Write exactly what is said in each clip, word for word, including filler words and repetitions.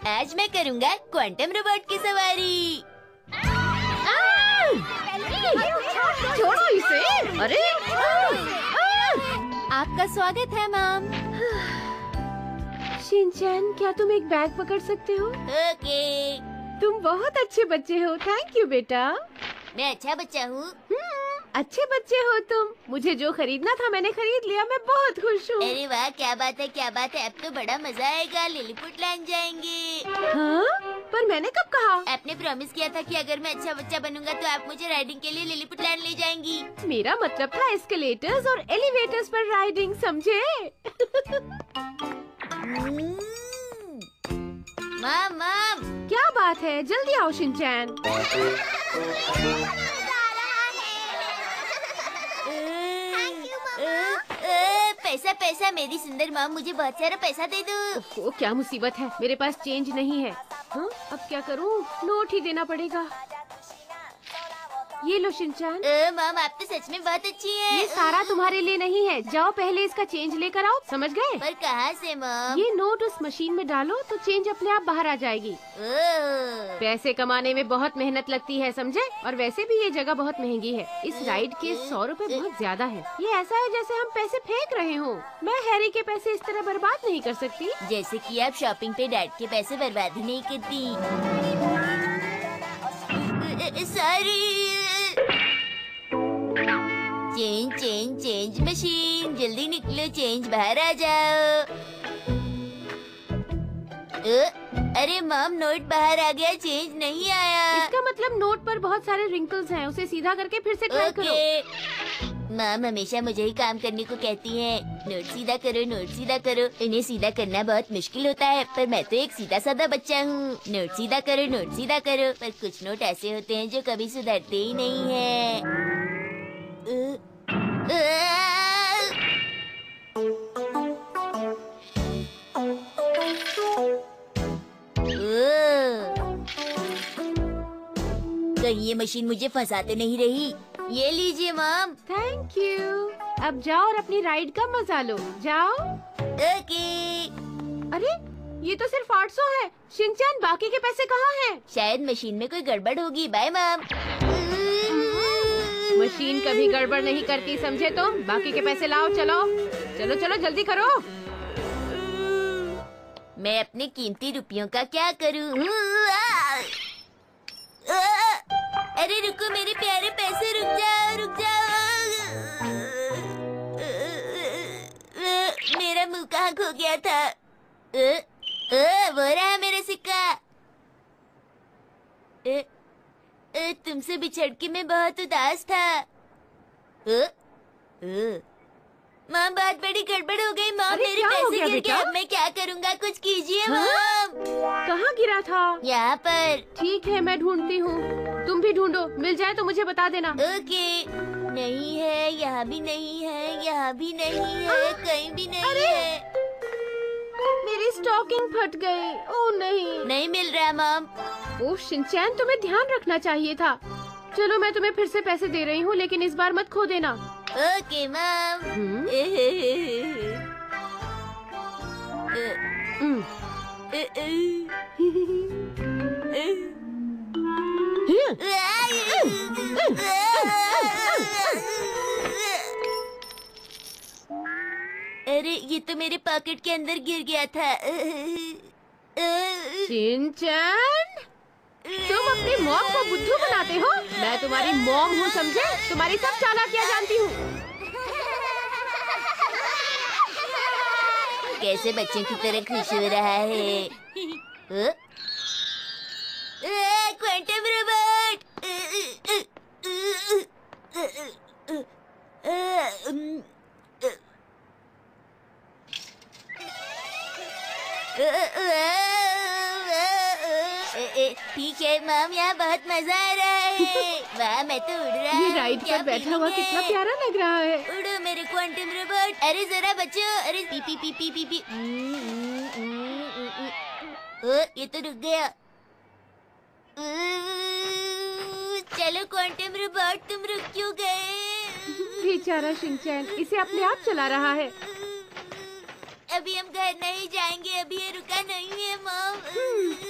आज मैं करूँगा क्वांटम रोबोट की सवारी। छोड़ो इसे। अरे आपका स्वागत है मैम। शिनचैन, क्या तुम एक बैग पकड़ सकते हो? ओके। तुम बहुत अच्छे बच्चे हो। थैंक यू बेटा। मैं अच्छा बच्चा हूँ। अच्छे बच्चे हो तुम। मुझे जो खरीदना था मैंने खरीद लिया। मैं बहुत खुश हूँ। अरे वाह, क्या बात है क्या बात है। अब तो बड़ा मजा आएगा। लिलीपुट लैंड जाएंगे। हाँ? पर मैंने कब कहा? आपने प्रॉमिस किया था कि अगर मैं अच्छा बच्चा बनूंगा तो आप मुझे राइडिंग के लिए लिलीपुट लैंड ले जाएंगी। मेरा मतलब था एस्केलेटर्स और एलिवेटर्स पर राइडिंग, समझे? माम माम, क्या बात है? जल्दी आओ शिनचैन। पैसा पैसा, मेरी सुंदर माम, मुझे बहुत सारा पैसा दे दो। ओ, क्या मुसीबत है, मेरे पास चेंज नहीं है। हाँ? अब क्या करूँ? नोट ही देना पड़ेगा। ये लो शिनचैन। माम, आप तो सच में बहुत अच्छी हैं। ये सारा तुम्हारे लिए नहीं है। जाओ पहले इसका चेंज लेकर आओ, समझ गए? पर कहाँ से माम? ये नोट उस मशीन में डालो तो चेंज अपने आप बाहर आ जाएगी। पैसे कमाने में बहुत मेहनत लगती है, समझे? और वैसे भी ये जगह बहुत महंगी है। इस राइड के सौ रुपए बहुत ज्यादा है। ये ऐसा है जैसे हम पैसे फेंक रहे हो। मैं हैरी के पैसे इस तरह बर्बाद नहीं कर सकती। जैसे कि आप शॉपिंग पे डैड के पैसे बर्बाद ही नहीं करती। Sorry. Change change change machine, जल्दी निकलो, चेंज बाहर आ जाओ। अ, अरे माम, नोट बाहर आ गया, चेंज नहीं आया। इसका मतलब नोट पर बहुत सारे रिंकल्स हैं। उसे सीधा करके फिर से ट्राई करो। माम हमेशा मुझे ही काम करने को कहती हैं। नोट सीधा करो, नोट सीधा करो। इन्हें सीधा करना बहुत मुश्किल होता है, पर मैं तो एक सीधा साधा बच्चा हूँ। नोट सीधा करो, नोट सीधा करो। पर कुछ नोट ऐसे होते हैं जो कभी सुधरते ही नहीं है। कहीं ये मशीन मुझे फंसा तो नहीं रही। ये लीजिए माम। Thank you. अब जाओ और अपनी राइड का मजा लो। जाओ। ओके। अरे ये तो सिर्फ आठ सौ है। शिनचैन, बाकी के पैसे कहाँ हैं? शायद मशीन में कोई गड़बड़ होगी। बाय माम। मशीन कभी गड़बड़ नहीं करती, समझे तुम? बाकी के पैसे लाओ। चलो चलो चलो, जल्दी करो। मैं अपने कीमती रुपयों का क्या करूं? अरे रुको मेरे प्यारे पैसे, रुक जाओ रुक जाओ। मेरा मुंह कहाँ खो गया था? आ, आ, वो रहा मेरा सिक्का। आ, आ, तुमसे बिछड़ के मैं बहुत उदास था। आ, आ, माँ, बहुत बड़ी गड़बड़ हो गई। माँ, मेरे पैसे गिर गए। अब मैं क्या करूँगा? कुछ कीजिए माँ। कहाँ गिरा था? यहाँ पर। ठीक है, मैं ढूंढती हूँ। तुम भी ढूंढो, मिल जाए तो मुझे बता देना। ओके। नहीं है, यहाँ भी नहीं है, यहाँ भी नहीं है, कहीं भी नहीं है। मेरी स्टॉकिंग फट गई। ओह नहीं। नहीं मिल रहा माम। ओह शिनचैन, तुम्हें ध्यान रखना चाहिए था। चलो मैं तुम्हें फिर से पैसे दे रही हूँ, लेकिन इस बार मत खो देना। ओके माम। अरे ये तो मेरे पॉकेट के अंदर गिर गया था। शिनचैन, तुम अपनी मॉम को बुद्धू बनाते हो? मैं तुम्हारी मॉम हूँ, समझे? तुम्हारी सब चालाकियाँ जानती हूँ। कैसे बच्चों की तरह खुश हो रहा है? Quantum robot. ठीक है माम, यहाँ बहुत मजा आ रहा है। वाह, मैं तो उड़ रहा हूँ। ये राइड पर बैठा हुआ कितना प्यारा लग रहा है। उड़ो मेरे क्वांटम रोबोट। अरे जरा बच्चों, अरे पी पी पी पी पी पी। ओ, ये तो रुक गया। चलो क्वांटम रोबोट, तुम रुक क्यों गए? बेचारा शिनचैन, इसे अपने आप चला रहा है। अभी हम घर नहीं जाएंगे, अभी ये रुका नहीं है मॉम।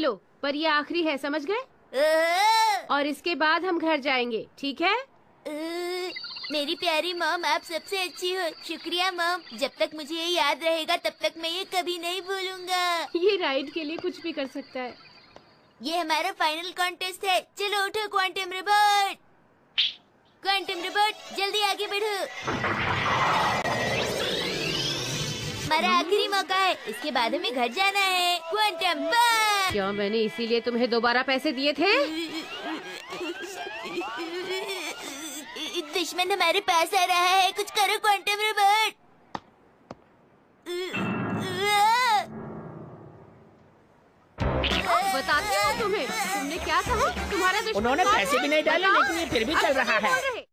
लो, पर ये आखिरी है, समझ गए? और इसके बाद हम घर जाएंगे, ठीक है? मेरी प्यारी मॉम, आप सबसे अच्छी हो। शुक्रिया मॉम, जब तक मुझे ये याद रहेगा तब तक मैं ये कभी नहीं भूलूंगा। ये राइड के लिए कुछ भी कर सकता है। ये हमारा फाइनल कॉन्टेस्ट है। चलो उठो क्वांटम रोबोट। क्वांटम रोबोट जल्दी आगे बढ़ो। हमारा आखिरी मौका है, इसके बाद हमें घर जाना है। Quantum bomb. क्या मैंने इसीलिए तुम्हें दोबारा पैसे दिए थे? दुश्मन हमारे पास आ रहा है, कुछ करो क्वांटम रोबोट। बताती हूँ तुम्हें, तुमने क्या कहा? तुम्हारा दुश्मन उन्होंने पैसे भी नहीं डाले, लेकिन ये फिर भी चल रहा है।